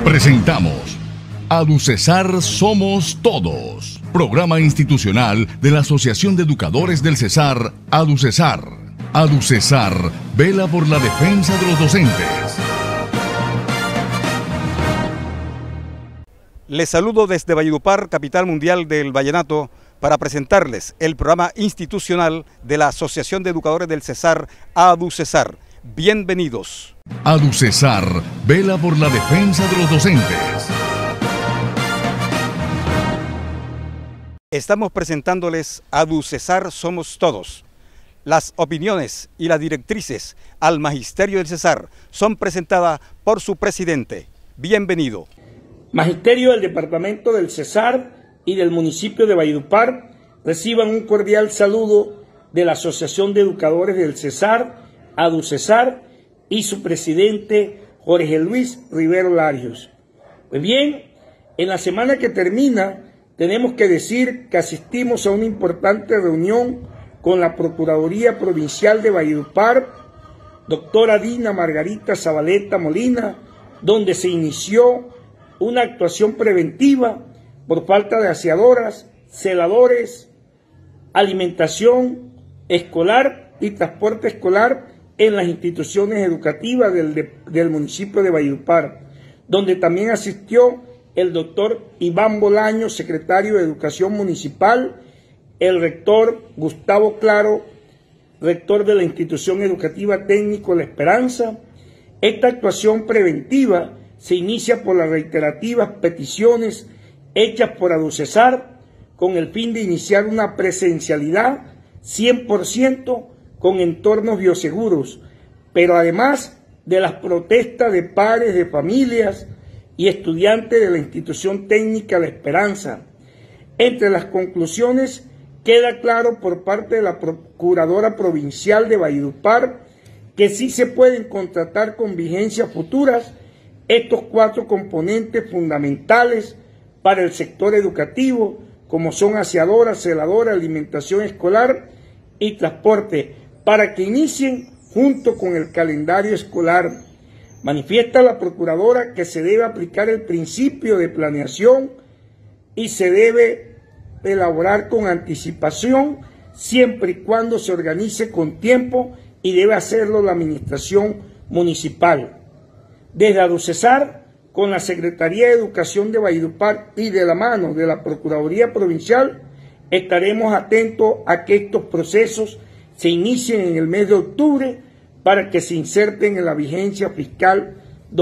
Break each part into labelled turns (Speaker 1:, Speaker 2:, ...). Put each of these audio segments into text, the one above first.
Speaker 1: Presentamos ADUCESAR Somos Todos, programa institucional de la Asociación de Educadores del Cesar, ADUCESAR. ADUCESAR vela por la defensa de los docentes.
Speaker 2: Les saludo desde Valledupar, capital mundial del vallenato, para presentarles el programa institucional de la Asociación de Educadores del Cesar, ADUCESAR. Bienvenidos.
Speaker 1: ADUCESAR vela por la defensa de los docentes.
Speaker 2: Estamos presentándoles ADUCESAR Somos Todos. Las opiniones y las directrices al Magisterio del Cesar son presentadas por su presidente. Bienvenido.
Speaker 3: Magisterio del Departamento del Cesar y del municipio de Valledupar reciban un cordial saludo de la Asociación de Educadores del Cesar, ADUCESAR, y su presidente Jorge Luis Rivero Larios. Pues bien, en la semana que termina tenemos que decir que asistimos a una importante reunión con la Procuraduría Provincial de Valledupar, doctora Dina Margarita Zabaleta Molina, donde se inició una actuación preventiva por falta de aseadoras, celadores, alimentación escolar y transporte escolar en las instituciones educativas del municipio de Valledupar, donde también asistió el doctor Iván Bolaño, secretario de Educación Municipal, el rector Gustavo Claro, rector de la institución educativa técnico La Esperanza. Esta actuación preventiva se inicia por las reiterativas peticiones hechas por ADUCESAR con el fin de iniciar una presencialidad 100% con entornos bioseguros, pero además de las protestas de padres de familias y estudiantes de la institución técnica La Esperanza. Entre las conclusiones queda claro por parte de la Procuradora Provincial de Valledupar que sí se pueden contratar con vigencias futuras estos 4 componentes fundamentales para el sector educativo, como son aseadora, celadora, alimentación escolar y transporte, para que inicien junto con el calendario escolar. Manifiesta la Procuradora que se debe aplicar el principio de planeación y se debe elaborar con anticipación, siempre y cuando se organice con tiempo, y debe hacerlo la administración municipal. Desde ADUCESAR, con la Secretaría de Educación de Valledupar y de la mano de la Procuraduría Provincial, estaremos atentos a que estos procesos se inicien en el mes de octubre para que se inserten en la vigencia fiscal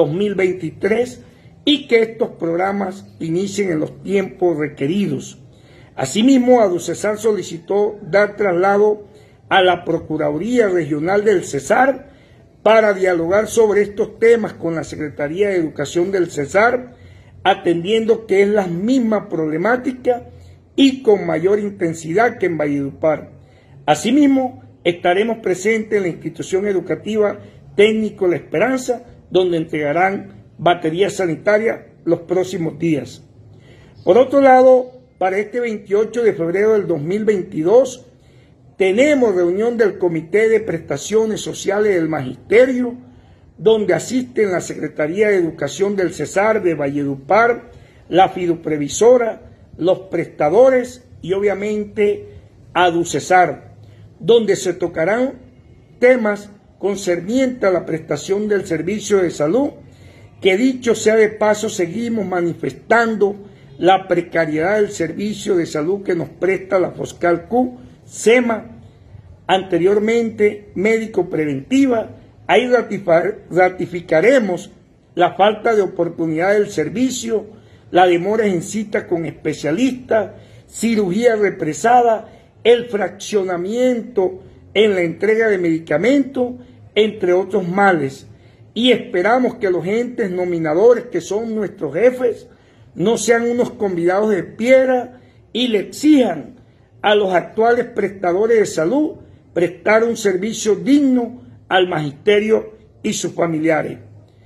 Speaker 3: 2023 y que estos programas inicien en los tiempos requeridos. Asimismo, ADUCESAR solicitó dar traslado a la Procuraduría Regional del Cesar para dialogar sobre estos temas con la Secretaría de Educación del Cesar, atendiendo que es la misma problemática y con mayor intensidad que en Valledupar. Asimismo, estaremos presentes en la institución educativa técnico La Esperanza, donde entregarán baterías sanitarias los próximos días. Por otro lado, para este 28 de febrero del 2022, tenemos reunión del Comité de Prestaciones Sociales del Magisterio, donde asisten la Secretaría de Educación del Cesar de Valledupar, la fiduprevisora, los prestadores y obviamente ADUCESAR, donde se tocarán temas concernientes a la prestación del servicio de salud, que dicho sea de paso seguimos manifestando la precariedad del servicio de salud que nos presta la Foscal-Q, SEMA, anteriormente médico preventiva. Ahí ratificaremos la falta de oportunidad del servicio, la demora en cita con especialistas, cirugía represada, el fraccionamiento en la entrega de medicamentos, entre otros males. Y esperamos que los entes nominadores, que son nuestros jefes, no sean unos convidados de piedra y le exijan a los actuales prestadores de salud prestar un servicio digno al magisterio y sus familiares.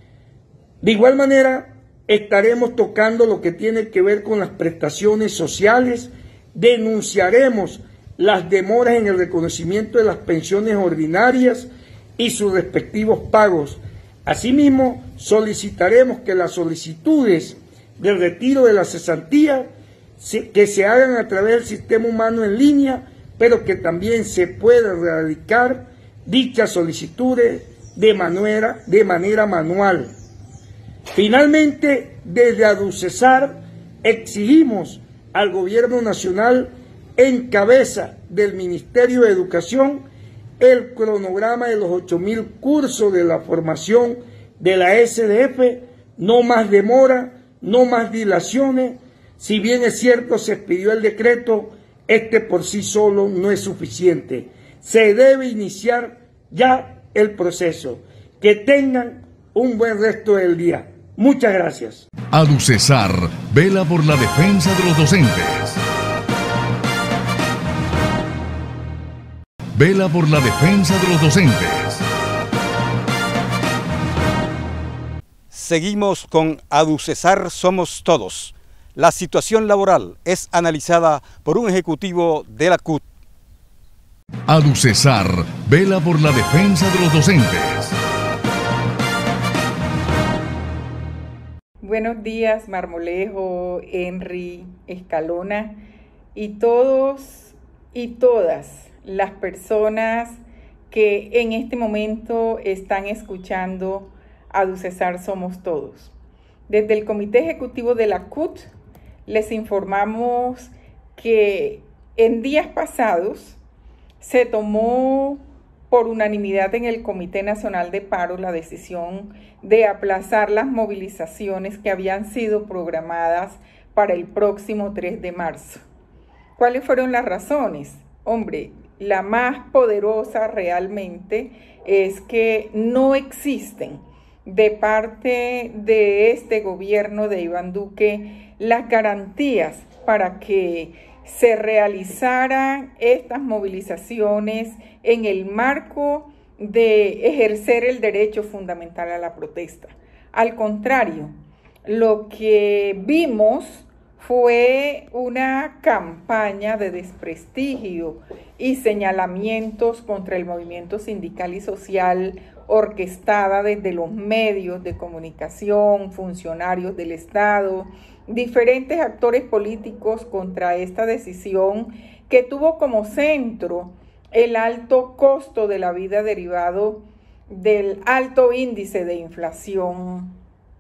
Speaker 3: De igual manera, estaremos tocando lo que tiene que ver con las prestaciones sociales, denunciaremos las demoras en el reconocimiento de las pensiones ordinarias y sus respectivos pagos, Asimismo, solicitaremos que las solicitudes de retiro de la cesantía que se hagan a través del sistema humano en línea, pero que también se pueda radicar dichas solicitudes de manera manual. Finalmente, desde ADUCESAR exigimos al Gobierno Nacional, en cabeza del Ministerio de Educación, el cronograma de los 8.000 cursos de la formación de la SDF, no más demora, no más dilaciones. Si bien es cierto, se expidió el decreto, este por sí solo no es suficiente. Se debe iniciar ya el proceso. Que tengan un buen resto del día. Muchas gracias.
Speaker 1: ADUCESAR vela por la defensa de los docentes. Vela por la defensa de los docentes.
Speaker 2: Seguimos con ADUCESAR Somos Todos. La situación laboral es analizada por un ejecutivo de la CUT.
Speaker 1: ADUCESAR vela por la defensa de los docentes.
Speaker 4: Buenos días, Marmolejo, Henry, Escalona y todos y todas las personas que en este momento están escuchando ADUCESAR Somos Todos. Desde el Comité Ejecutivo de la CUT les informamos que en días pasados se tomó por unanimidad en el Comité Nacional de Paro la decisión de aplazar las movilizaciones que habían sido programadas para el próximo 3 de marzo. ¿Cuáles fueron las razones? Hombre, la más poderosa realmente es que no existen de parte de este gobierno de Iván Duque las garantías para que se realizaran estas movilizaciones en el marco de ejercer el derecho fundamental a la protesta. Al contrario, lo que vimos fue una campaña de desprestigio y señalamientos contra el movimiento sindical y social orquestada desde los medios de comunicación, funcionarios del Estado, diferentes actores políticos contra esta decisión que tuvo como centro el alto costo de la vida derivado del alto índice de inflación,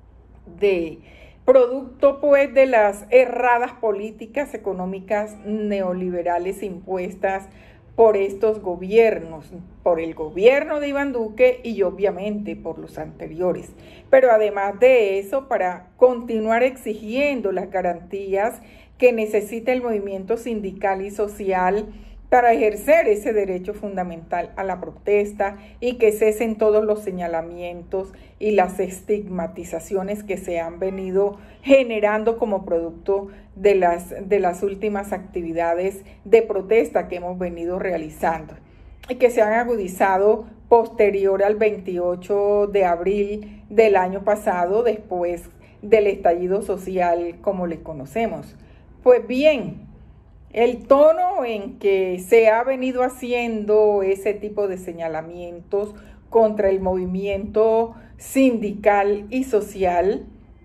Speaker 4: de producto pues de las erradas políticas económicas neoliberales impuestas por estos gobiernos, por el gobierno de Iván Duque y obviamente por los anteriores. Pero además de eso, para continuar exigiendo las garantías que necesita el movimiento sindical y social para ejercer ese derecho fundamental a la protesta y que cesen todos los señalamientos y las estigmatizaciones que se han venido generando como producto de las últimas actividades de protesta que hemos venido realizando y que se han agudizado posterior al 28 de abril del año pasado, después del estallido social como le conocemos. Pues bien, el tono en que se ha venido haciendo ese tipo de señalamientos contra el movimiento sindical y social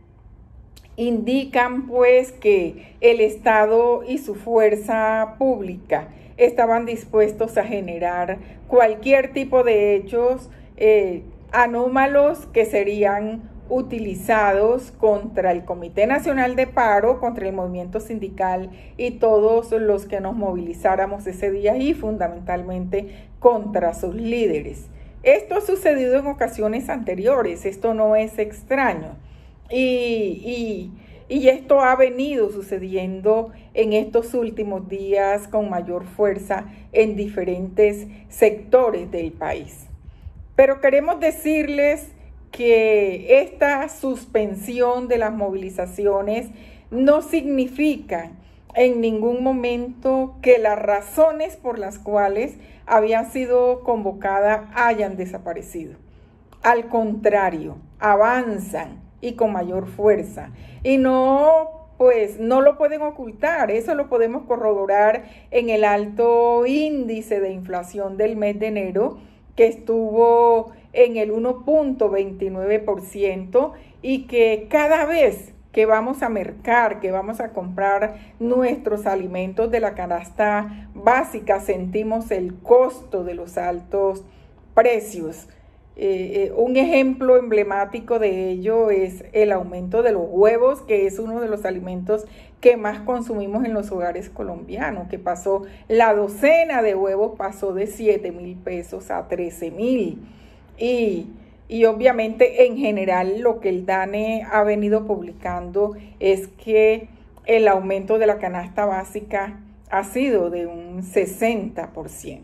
Speaker 4: indican pues que el Estado y su fuerza pública estaban dispuestos a generar cualquier tipo de hechos anómalos que serían utilizados contra el Comité Nacional de Paro, contra el movimiento sindical y todos los que nos movilizáramos ese día y fundamentalmente contra sus líderes. Esto ha sucedido en ocasiones anteriores, esto no es extraño y esto ha venido sucediendo en estos últimos días con mayor fuerza en diferentes sectores del país. Pero queremos decirles que esta suspensión de las movilizaciones no significa en ningún momento que las razones por las cuales habían sido convocadas hayan desaparecido. Al contrario, avanzan y con mayor fuerza. Y no lo pueden ocultar, eso lo podemos corroborar en el alto índice de inflación del mes de enero, que estuvo en el 1.29% y que cada vez que vamos a mercar, que vamos a comprar nuestros alimentos de la canasta básica, sentimos el costo de los altos precios. Un ejemplo emblemático de ello es el aumento de los huevos, que es uno de los alimentos que más consumimos en los hogares colombianos, que pasó, la docena de huevos pasó de 7.000 pesos a 13.000. Y obviamente en general lo que el DANE ha venido publicando es que el aumento de la canasta básica ha sido de un 60%.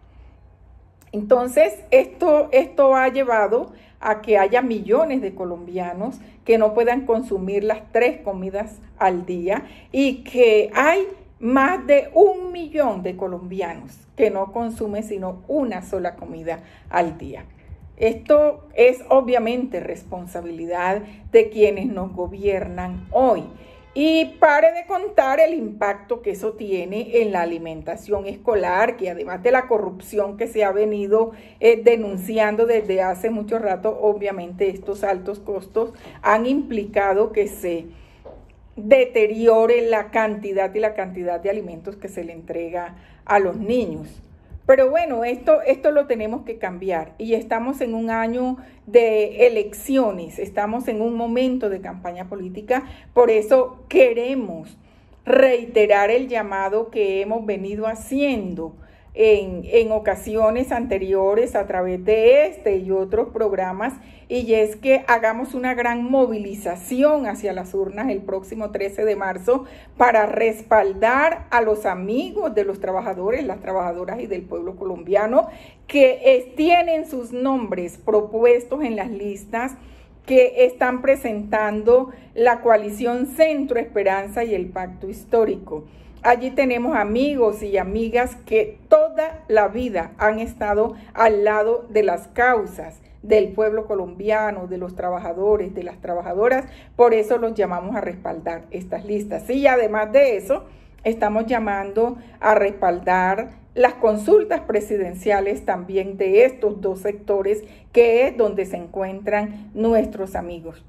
Speaker 4: Entonces, esto ha llevado a que haya millones de colombianos que no puedan consumir las 3 comidas al día y que hay más de 1 millón de colombianos que no consumen sino una sola comida al día. Esto es obviamente responsabilidad de quienes nos gobiernan hoy. Y pare de contar el impacto que eso tiene en la alimentación escolar, que además de la corrupción que se ha venido denunciando desde hace mucho rato, obviamente estos altos costos han implicado que se deteriore la cantidad de alimentos que se le entrega a los niños. Pero bueno, esto lo tenemos que cambiar y estamos en un año de elecciones, estamos en un momento de campaña política, por eso queremos reiterar el llamado que hemos venido haciendo en ocasiones anteriores a través de este y otros programas, y es que hagamos una gran movilización hacia las urnas el próximo 13 de marzo para respaldar a los amigos de los trabajadores, las trabajadoras y del pueblo colombiano que tienen sus nombres propuestos en las listas que están presentando la coalición Centro Esperanza y el Pacto Histórico. Allí tenemos amigos y amigas que toda la vida han estado al lado de las causas del pueblo colombiano, de los trabajadores, de las trabajadoras. Por eso los llamamos a respaldar estas listas. Y además de eso, estamos llamando a respaldar las consultas presidenciales también de estos 2 sectores, que es donde se encuentran nuestros amigos.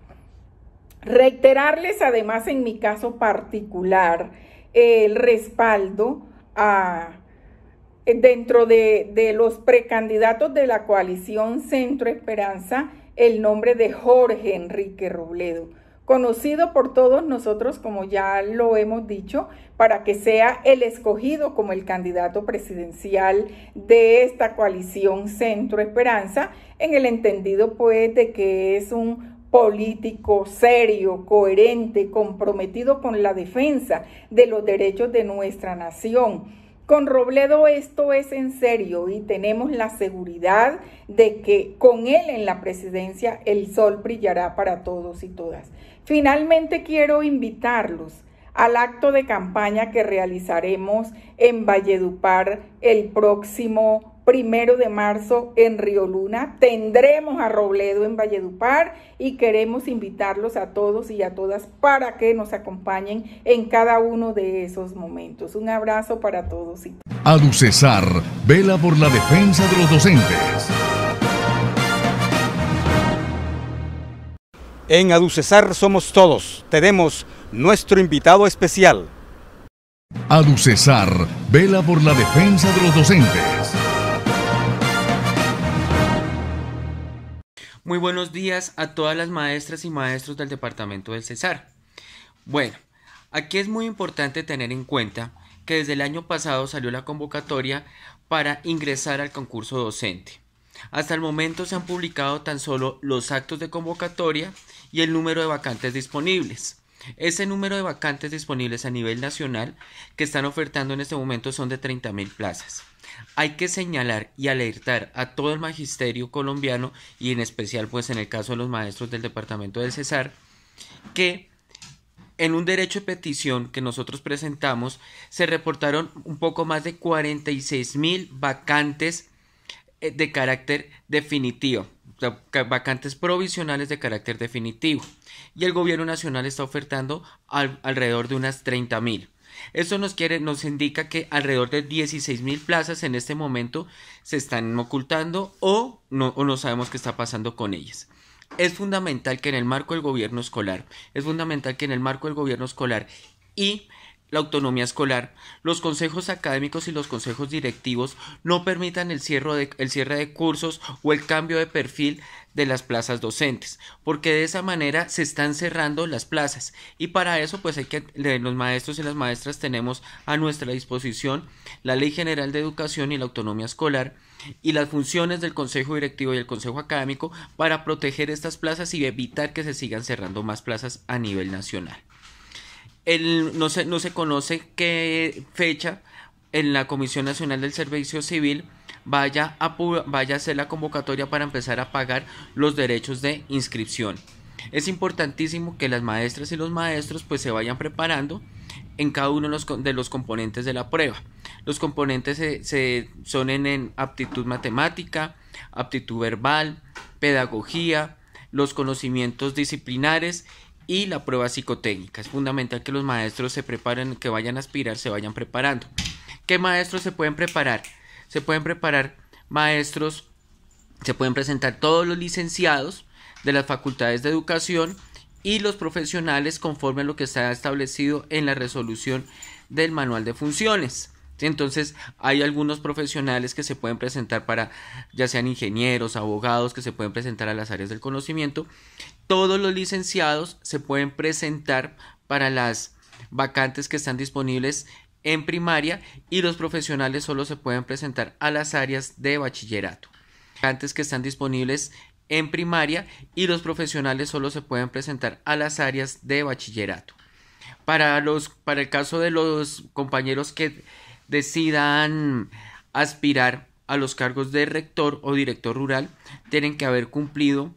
Speaker 4: Reiterarles además en mi caso particular el respaldo dentro de los precandidatos de la coalición Centro Esperanza, el nombre de Jorge Enrique Robledo, conocido por todos nosotros, como ya lo hemos dicho, para que sea el escogido como el candidato presidencial de esta coalición Centro Esperanza, en el entendido pues de que es un político serio, coherente, comprometido con la defensa de los derechos de nuestra nación. Con Robledo esto es en serio y tenemos la seguridad de que con él en la presidencia el sol brillará para todos y todas. Finalmente quiero invitarlos al acto de campaña que realizaremos en Valledupar el próximo 1 de marzo en Río Luna. Tendremos a Robledo en Valledupar y queremos invitarlos a todos y a todas para que nos acompañen en cada uno de esos momentos. Un abrazo para todos y todas.
Speaker 1: ADUCESAR vela por la defensa de los docentes.
Speaker 2: En ADUCESAR somos todos. Tenemos nuestro invitado especial.
Speaker 1: ADUCESAR vela por la defensa de los docentes.
Speaker 5: Muy buenos días a todas las maestras y maestros del departamento del Cesar. Bueno, aquí es muy importante tener en cuenta que desde el año pasado salió la convocatoria para ingresar al concurso docente. Hasta el momento se han publicado tan solo los actos de convocatoria y el número de vacantes disponibles. Ese número de vacantes disponibles a nivel nacional que están ofertando en este momento son de 30.000 plazas. Hay que señalar y alertar a todo el magisterio colombiano y en especial pues en el caso de los maestros del departamento del Cesar que en un derecho de petición que nosotros presentamos se reportaron un poco más de 46.000 vacantes de carácter definitivo, vacantes provisionales de carácter definitivo y el gobierno nacional está ofertando alrededor de unas 30.000. Esto nos indica que alrededor de 16.000 plazas en este momento se están ocultando o no sabemos qué está pasando con ellas. Es fundamental que en el marco del gobierno escolar, y la autonomía escolar, los consejos académicos y los consejos directivos no permitan el cierre de cursos o el cambio de perfil de las plazas docentes, porque de esa manera se están cerrando las plazas, y para eso pues los maestros y las maestras tenemos a nuestra disposición la Ley General de Educación y la autonomía escolar y las funciones del consejo directivo y el consejo académico para proteger estas plazas y evitar que se sigan cerrando más plazas a nivel nacional. No se conoce qué fecha en la Comisión Nacional del Servicio Civil vaya a hacer la convocatoria para empezar a pagar los derechos de inscripción. Es importantísimo que las maestras y los maestros pues se vayan preparando en cada uno de los componentes de la prueba. Los componentes son en aptitud matemática, aptitud verbal, pedagogía, los conocimientos disciplinares y la prueba psicotécnica. Es fundamental que los maestros se preparen, que vayan a aspirar, se vayan preparando. ¿Qué maestros se pueden preparar? Se pueden preparar maestros, se pueden presentar todos los licenciados de las facultades de educación y los profesionales conforme a lo que está establecido en la resolución del manual de funciones. Entonces hay algunos profesionales que se pueden presentar para, ya sean ingenieros, abogados, que se pueden presentar a las áreas del conocimiento. Todos los licenciados se pueden presentar para las vacantes que están disponibles en primaria, y los profesionales solo se pueden presentar a las áreas de bachillerato. Vacantes que están disponibles en primaria y los profesionales solo se pueden presentar a las áreas de bachillerato. Para el caso de los compañeros que decidan aspirar a los cargos de rector o director rural, tienen que haber cumplido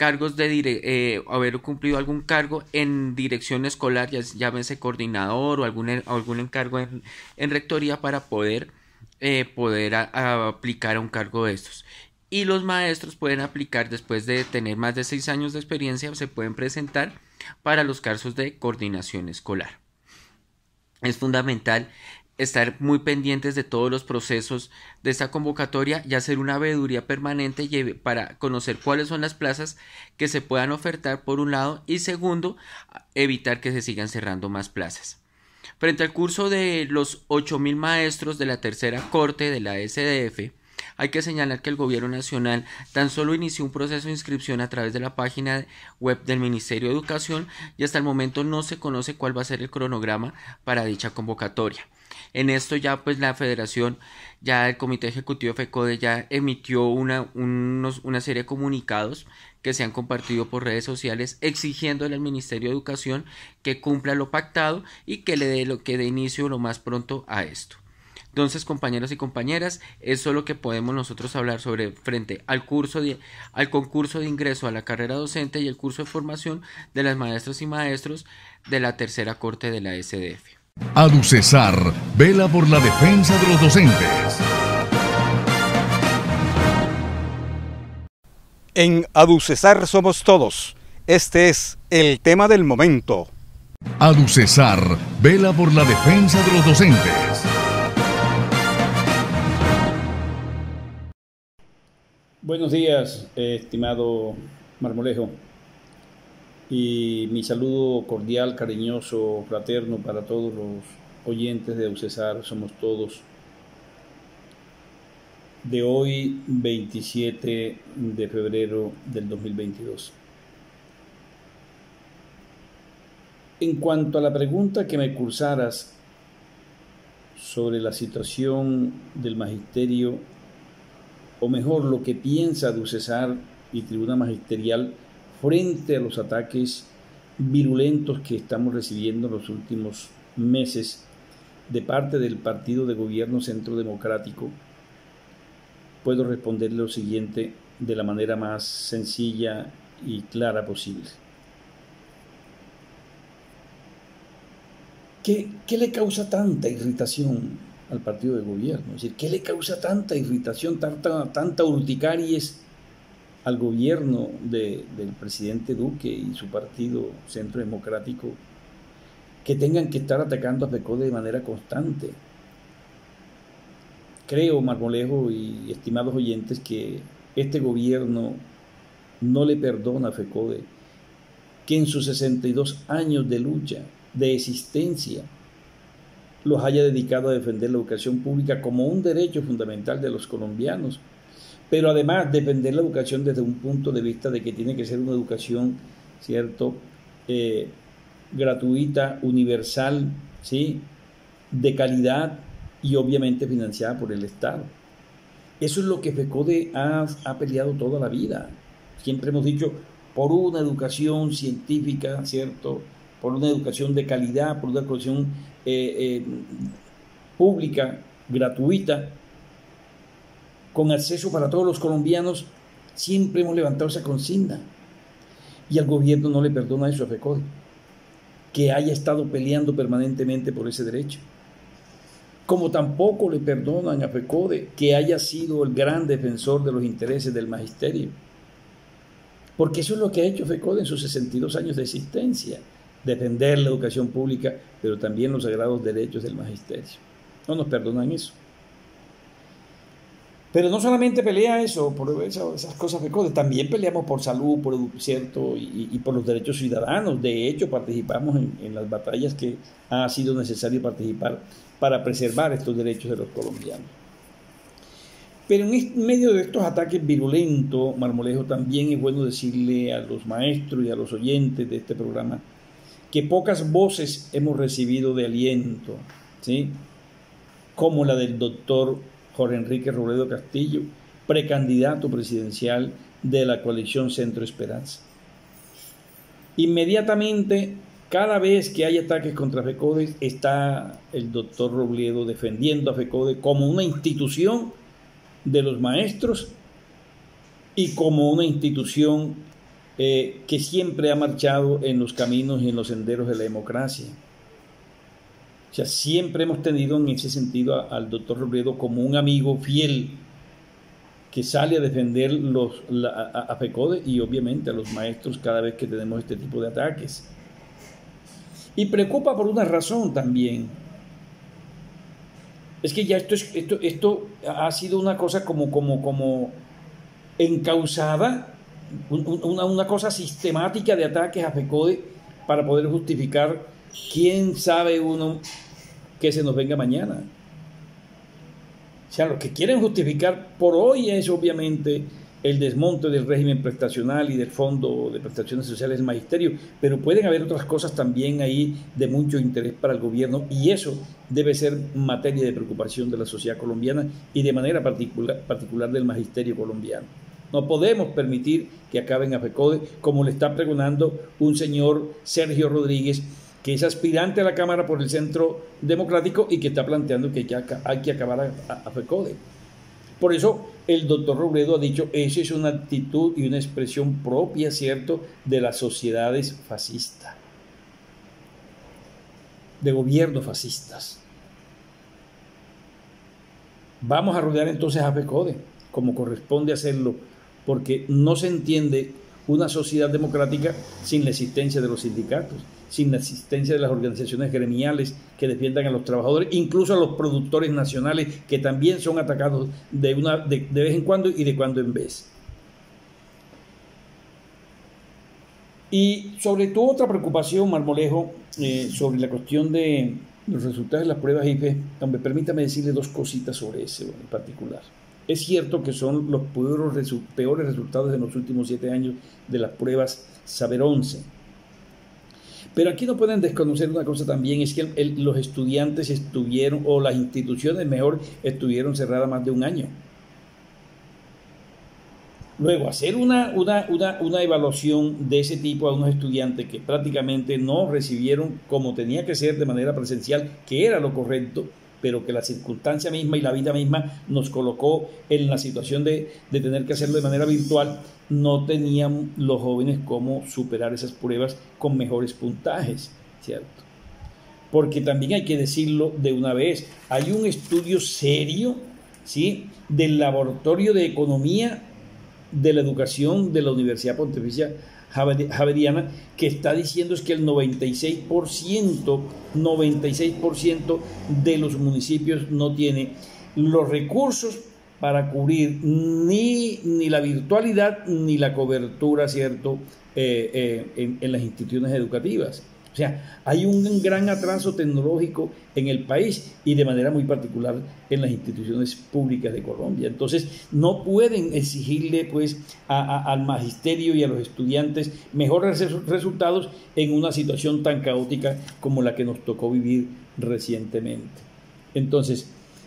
Speaker 5: algún cargo en dirección escolar, llámese coordinador o algún encargo en rectoría, para poder aplicar a un cargo de estos. Y los maestros pueden aplicar después de tener más de 6 años de experiencia, se pueden presentar para los casos de coordinación escolar. Es fundamental estar muy pendientes de todos los procesos de esta convocatoria y hacer una veeduría permanente para conocer cuáles son las plazas que se puedan ofertar, por un lado, y segundo, evitar que se sigan cerrando más plazas. Frente al curso de los 8.000 maestros de la tercera corte de la SDF, hay que señalar que el Gobierno Nacional tan solo inició un proceso de inscripción a través de la página web del Ministerio de Educación, y hasta el momento no se conoce cuál va a ser el cronograma para dicha convocatoria. En esto ya pues la Federación, ya el Comité Ejecutivo FECODE ya emitió una serie de comunicados que se han compartido por redes sociales exigiéndole al Ministerio de Educación que cumpla lo pactado y que dé inicio lo más pronto a esto. Entonces, compañeros y compañeras, eso es lo que podemos nosotros hablar frente al concurso de ingreso a la carrera docente y el curso de formación de las maestras y maestros de la tercera corte de la SDF.
Speaker 1: ADUCESAR vela por la defensa de los docentes.
Speaker 2: En ADUCESAR somos todos. Este es el tema del momento.
Speaker 1: ADUCESAR vela por la defensa de los docentes.
Speaker 3: Buenos días, estimado Marmolejo, y mi saludo cordial, cariñoso, fraterno para todos los oyentes de ADUCESAR Somos Todos, de hoy 27 de febrero del 2022. En cuanto a la pregunta que me cursaras sobre la situación del magisterio, o mejor, lo que piensa ADUCESAR y Tribuna Magisterial frente a los ataques virulentos que estamos recibiendo en los últimos meses de parte del Partido de Gobierno Centro Democrático, puedo responderle lo siguiente de la manera más sencilla y clara posible. ¿Qué le causa tanta irritación al partido de gobierno? Es decir, ¿qué le causa tanta irritación, tanta urticaries al gobierno del presidente Duque y su partido Centro Democrático que tengan que estar atacando a FECODE de manera constante. Creo, Marmolejo y estimados oyentes, que este gobierno no le perdona a FECODE que en sus 62 años de lucha, de existencia, los haya dedicado a defender la educación pública como un derecho fundamental de los colombianos, pero además defender la educación desde un punto de vista de que tiene que ser una educación, ¿cierto?, gratuita, universal, ¿sí?, de calidad y obviamente financiada por el Estado. Eso es lo que FECODE ha peleado toda la vida. Siempre hemos dicho, por una educación científica, ¿cierto?, por una educación de calidad, por una educación pública, gratuita, con acceso para todos los colombianos. Siempre hemos levantado esa consigna. Y al gobierno no le perdona eso a FECODE, que haya estado peleando permanentemente por ese derecho. Como tampoco le perdonan a FECODE que haya sido el gran defensor de los intereses del magisterio. Porque eso es lo que ha hecho FECODE en sus 62 años de existencia. Defender la educación pública, pero también los sagrados derechos del magisterio. No nos perdonan eso. Pero no solamente pelea eso, por esas cosas FECODE, también peleamos por salud, por cierto, y por los derechos ciudadanos. De hecho, participamos en las batallas que ha sido necesario participar para preservar estos derechos de los colombianos. Pero en medio de estos ataques virulentos, Marmolejo, también es bueno decirle a los maestros y a los oyentes de este programa que pocas voces hemos recibido de aliento, ¿sí?, como la del doctor Jorge Enrique Robledo Castillo, precandidato presidencial de la coalición Centro Esperanza. Inmediatamente, cada vez que hay ataques contra FECODE, está el doctor Robledo defendiendo a FECODE como una institución de los maestros y como una institución que siempre ha marchado en los caminos y en los senderos de la democracia. O sea, siempre hemos tenido en ese sentido al doctor Robledo como un amigo fiel que sale a defender a FECODE y obviamente a los maestros cada vez que tenemos este tipo de ataques. Y preocupa por una razón también. Es que ya esto ha sido una cosa como encausada, una cosa sistemática de ataques a FECODE para poder justificar quién sabe uno que se nos venga mañana. O sea, lo que quieren justificar por hoy es obviamente el desmonte del régimen prestacional y del Fondo de Prestaciones Sociales del Magisterio, pero pueden haber otras cosas también ahí de mucho interés para el gobierno, y eso debe ser materia de preocupación de la sociedad colombiana y de manera particular del magisterio colombiano. No podemos permitir que acaben a FECODE, como le está pregonando un señor Sergio Rodríguez, que es aspirante a la Cámara por el Centro Democrático y que está planteando que ya hay que acabar a FECODE. Por eso el doctor Robledo ha dicho, esa es una actitud y una expresión propia, ¿cierto?, de las sociedades fascistas, de gobiernos fascistas. Vamos a rodear entonces a FECODE, como corresponde hacerlo, porque no se entiende una sociedad democrática sin la existencia de los sindicatos, sin la existencia de las organizaciones gremiales que defiendan a los trabajadores, incluso a los productores nacionales que también son atacados de vez en cuando y de cuando en vez. Y sobre todo otra preocupación, Marmolejo, sobre la cuestión de los resultados de las pruebas IFE, hombre, permítame decirle dos cositas sobre eso en particular. Es cierto que son los peores resultados de los últimos 7 años de las pruebas Saber 11. Pero aquí no pueden desconocer una cosa también, es que los estudiantes estuvieron, o las instituciones mejor, estuvieron cerradas más de un año. Luego, hacer una evaluación de ese tipo a unos estudiantes que prácticamente no recibieron como tenía que ser de manera presencial, que era lo correcto, pero que la circunstancia misma y la vida misma nos colocó en la situación de tener que hacerlo de manera virtual, no tenían los jóvenes cómo superar esas pruebas con mejores puntajes, ¿cierto? Porque también hay que decirlo de una vez, hay un estudio serio, ¿sí?, del Laboratorio de Economía de la educación de la Universidad Pontificia Javeriana, que está diciendo es que el 96% de los municipios no tiene los recursos para cubrir ni la virtualidad ni la cobertura, ¿cierto?, en las instituciones educativas. O sea, hay un gran atraso tecnológico en el país y de manera muy particular en las instituciones públicas de Colombia. Entonces, no pueden exigirle pues al magisterio y a los estudiantes mejores resultados en una situación tan caótica como la que nos tocó vivir recientemente. Entonces,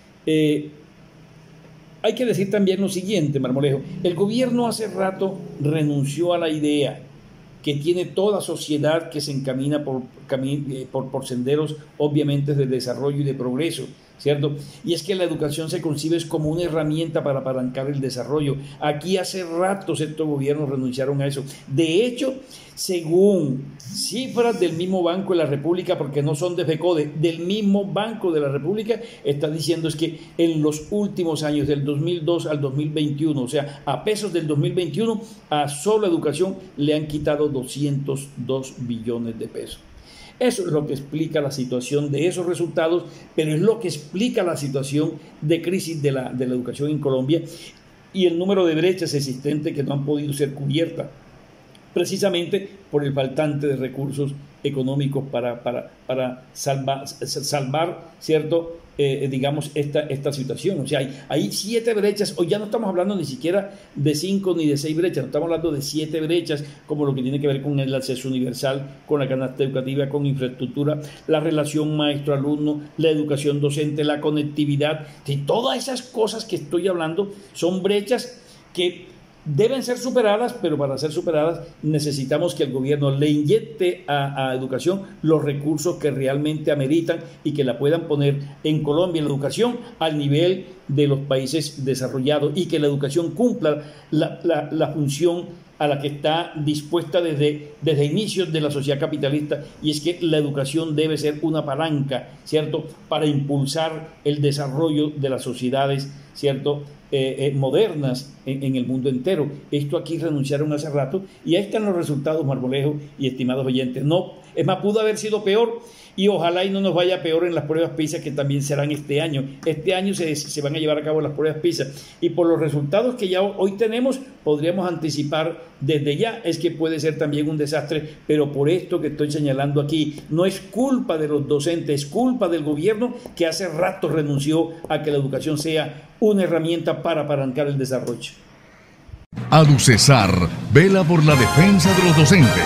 Speaker 3: hay que decir también lo siguiente, Marmolejo. El gobierno hace rato renunció a la idea que tiene toda sociedad que se encamina por senderos, obviamente, de desarrollo y de progreso, ¿cierto? Y es que la educación se concibe como una herramienta para apalancar el desarrollo. Aquí hace rato estos gobiernos renunciaron a eso. De hecho, según cifras del mismo Banco de la República, porque no son de FECODE, del mismo Banco de la República, está diciendo es que en los últimos años, del 2002 al 2021, o sea, a pesos del 2021, a solo educación le han quitado 202 billones de pesos. Eso es lo que explica la situación de esos resultados, pero es lo que explica la situación de crisis de la educación en Colombia y el número de brechas existentes que no han podido ser cubiertas, precisamente por el faltante de recursos económicos para salvar, ¿cierto?, digamos, esta situación. O sea, hay 7 brechas, o ya no estamos hablando ni siquiera de 5 ni de 6 brechas, no estamos hablando de 7 brechas, como lo que tiene que ver con el acceso universal, con la canasta educativa, con infraestructura, la relación maestro-alumno, la educación docente, la conectividad, y todas esas cosas que estoy hablando son brechas que deben ser superadas, pero para ser superadas necesitamos que el gobierno le inyecte a educación los recursos que realmente ameritan y que la puedan poner en Colombia, la educación al nivel de los países desarrollados, y que la educación cumpla la función a la que está dispuesta desde inicios de la sociedad capitalista, y es que la educación debe ser una palanca, ¿cierto?, para impulsar el desarrollo de las sociedades, ¿cierto?, modernas en el mundo entero. Esto aquí renunciaron hace rato y ahí están los resultados, Marmolejo y estimados oyentes. No, es más, pudo haber sido peor, y ojalá y no nos vaya peor en las pruebas PISA, que también serán este año. Este año se van a llevar a cabo las pruebas PISA, y por los resultados que ya hoy tenemos, podríamos anticipar desde ya es que puede ser también un desastre, pero por esto que estoy señalando aquí, no es culpa de los docentes, es culpa del gobierno, que hace rato renunció a que la educación sea una herramienta para apalancar el desarrollo.
Speaker 1: ADUCESAR vela por la defensa de los docentes.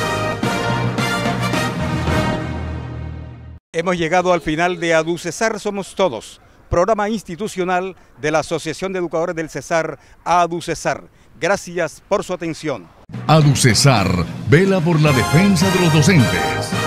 Speaker 2: Hemos llegado al final de ADUCESAR Somos Todos, programa institucional de la Asociación de Educadores del Cesar, ADUCESAR. Gracias por su atención.
Speaker 1: ADUCESAR vela por la defensa de los docentes.